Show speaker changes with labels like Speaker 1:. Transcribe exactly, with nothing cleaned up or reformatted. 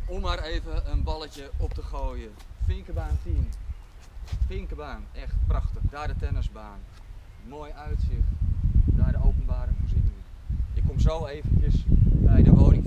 Speaker 1: om maar even een balletje op te gooien. Vinkenbaan tien. Vinkenbaan, echt prachtig. Daar de tennisbaan. Mooi uitzicht. Daar de openbare voorzieningen. Ik kom zo eventjes bij de woning